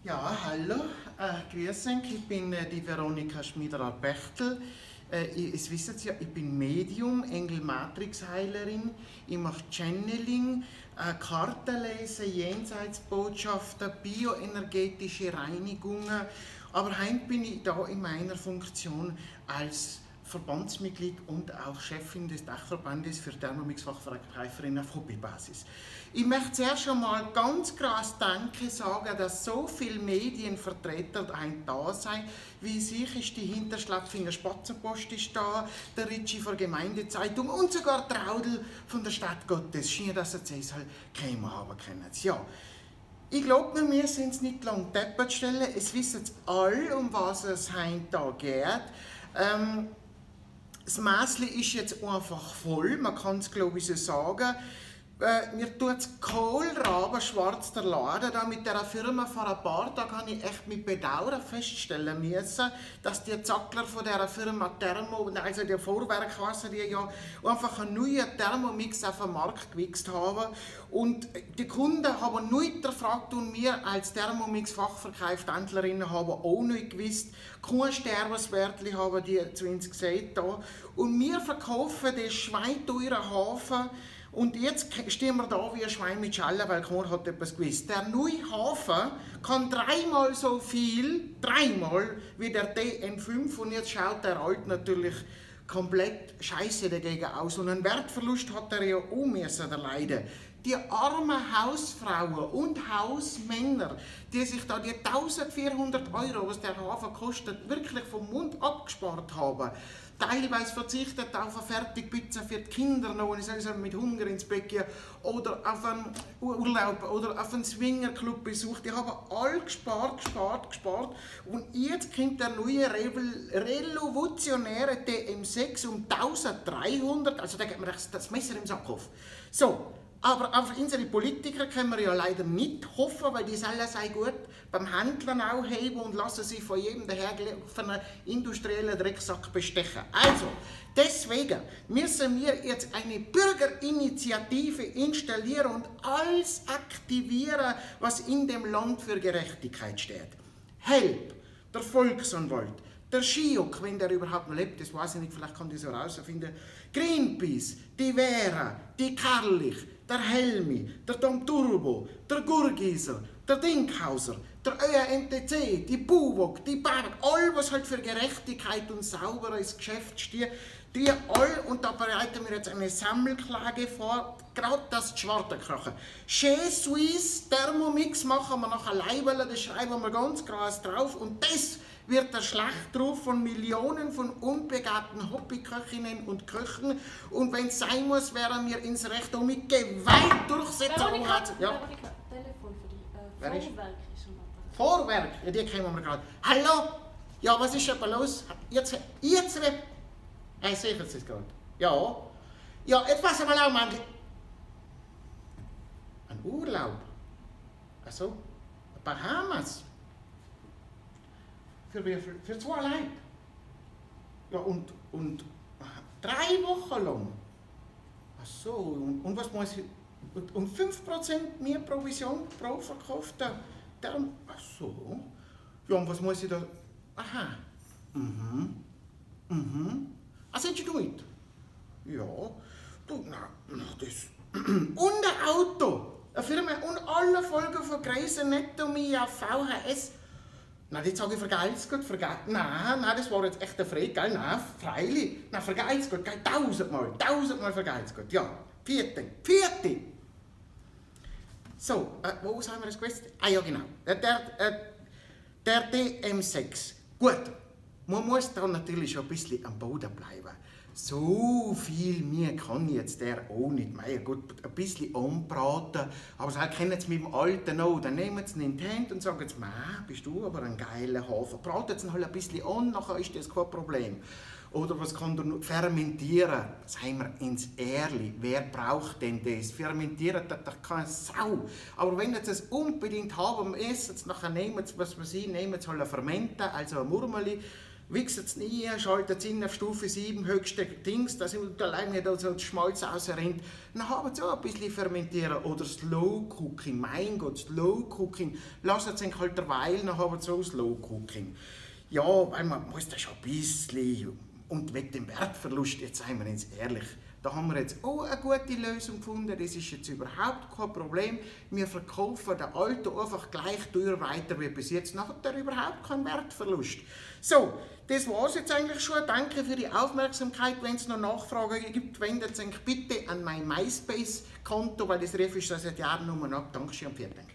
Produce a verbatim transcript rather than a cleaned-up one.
Ja, hallo, äh, grüß euch, ich bin äh, die Veronika Schmiederer-Bechtel. Äh, ich, wissen Sie ja, ich bin Medium, Engel-Matrix-Heilerin, ich mache Channeling, äh, Kartenlesen, Jenseitsbotschaften, bioenergetische Reinigungen. Aber heute bin ich da in meiner Funktion als Verbandsmitglied und auch Chefin des Dachverbandes für Thermomix-Fachverkäuferinnen auf Hobbybasis. Ich möchte zuerst schon mal ganz krass Danke sagen, dass so viele Medienvertreter da sind. Wie sich ist die Hinterschlapfinger Spatzenpost ist da, der Ritchie von der Gemeindezeitung und sogar Traudel von der Stadt Gottes. Schien, dass er es halt keiner haben können. Ja. Ich glaube, wir müssen es nicht lange deppert stellen. Es wissen alle, um was es heute geht. Ähm, Das Mäsli ist jetzt einfach voll, man kann es glaube ich so sagen. Äh, mir tut es Kohlraben schwarz der Laden. Da mit dieser Firma vor ein paar Tagen habe ich echt mit Bedauern feststellen müssen, dass die Zackler von dieser Firma Thermo, also der Vorwerk, die ja einfach einen neuen Thermomix auf den Markt gewichst haben. Und die Kunden haben nichts gefragt und wir als Thermomix-Fachverkaufshändlerinnen haben auch nicht gewusst. Kein Sterbenswörtchen haben die zu uns gesagt. Da. Und wir verkaufen den schweinteuren Hafen. Und jetzt stehen wir da wie ein Schwein mit Schelle, weil keiner hat etwas gewusst. Der neue Hafen kann dreimal so viel, dreimal, wie der D N fünf. Und jetzt schaut der Alt natürlich komplett scheiße dagegen aus. Und einen Wertverlust hat er ja auch müssen erleiden. Die armen Hausfrauen und Hausmänner, die sich da die eintausendvierhundert Euro, was der Hafen kostet, wirklich vom Mund abgespart haben. Teilweise verzichtet auf eine Fertigpizza für die Kinder noch, und ich sage, mit Hunger ins Bett gehen, oder auf einen Urlaub oder auf einen Swingerclub besucht. Die haben all gespart, gespart, gespart. Und jetzt kommt der neue revolutionäre D M sechs um eintausenddreihundert, also da geht mir das Messer im Sack auf. So. Aber auf unsere Politiker können wir ja leider nicht hoffen, weil die sollen sei gut beim Händler auch heben und lassen sich von jedem dahergelaufenen industriellen Drecksack bestechen. Also, deswegen müssen wir jetzt eine Bürgerinitiative installieren und alles aktivieren, was in dem Land für Gerechtigkeit steht. Help, der Volksanwalt, der Schiok, wenn der überhaupt noch lebt, das weiß ich nicht, vielleicht kann ich so herausfinden. Greenpeace, die Vera, die Karlich, der Helmi, der Tom Turbo, der Gurgiser, der Dinkhauser, der Ö M T C, die Buwok, die Barg, all was halt für Gerechtigkeit und sauberes Geschäft steht, die all, und da bereiten wir jetzt eine Sammelklage vor, gerade das Schwartenkrachen. Chez Suisse Thermomix machen wir nach Leibele, das schreiben wir ganz krass drauf, und das wird der Schlachtruf von Millionen von unbegabten Hobbyköchinnen und Köchen. Und wenn es sein muss, werden wir ins Recht und mit Gewalt durchsetzen. Veronika, ja. Veronika, Telefon für dich. Äh, Vorwerk ist schon mal. Vorwerk? Ja, die kennen wir gerade. Hallo? Ja, was ist aber los? Jetzt, jetzt, ich sehe es gerade. Ja. Ja, jetzt pass mal auf, Mann. Ein Urlaub? Achso, Bahamas? Für, für, für zwei Leute. Ja, und, und drei Wochen lang. Ach so, und, und was muss ich. Und, und fünf Prozent mehr Provision pro verkaufter Term. Ach so. Ja, und was muss ich da. Aha. Mhm. Mhm. Ah, sind Sie damit? Ja. Du, na, na, das. Und ein Auto. Eine Firma und alle Folgen von Grey's Anatomy auf V H S. Nein, jetzt sage ich, vergeil's gut, vergeil's. Nein, nein, das war jetzt echt der Fried, gell? Nein, freilich. Nein, vergeil's gut, gell? Tausendmal, tausendmal vergeil's gut. Ja, vierte, vierte. So, äh, wo haben wir das gewusst? Ah ja, genau. Der, der, äh, der D M sechs. Gut, man muss da natürlich schon ein bisschen am Boden bleiben. So viel mehr kann jetzt der auch nicht mehr. Gut, ein bisschen anbraten, aber sie kennen es mit dem Alten auch. Dann nehmen sie ihn in die Hand und sagen, bist du aber ein geiler Hafer. Braten sie ihn halt ein bisschen an, nachher ist das kein Problem. Oder was kann der fermentieren? Seien wir ins Ehrlich, wer braucht denn das? Fermentieren tut doch keine Sau. Aber wenn sie es unbedingt haben, essen sie, nachher nehmen sie, was wir sie nehmen sie halt ein Fermenter, also ein Murmeli. wichsen es nie, schalten es in auf Stufe sieben, höchste Dings, dass da lange da so Schmalz rausrennt. Dann haben sie auch ein bisschen fermentieren. Oder Slow Cooking, mein Gott, Slow Cooking. Lassen sie sich halt derweil, dann haben sie auch Slow Cooking. Ja, weil man muss das schon ein bisschen. Und wegen dem Wertverlust, jetzt seien wir uns ehrlich, da haben wir jetzt auch eine gute Lösung gefunden, das ist jetzt überhaupt kein Problem. Wir verkaufen den alten einfach gleich teuer weiter wie bis jetzt, dann hat er überhaupt keinen Wertverlust. So, das war es jetzt eigentlich schon. Danke für die Aufmerksamkeit. Wenn es noch Nachfragen gibt, wendet euch bitte an mein MySpace-Konto, weil das rief ich seit Jahren nur ab. Dankeschön und vielen Dank.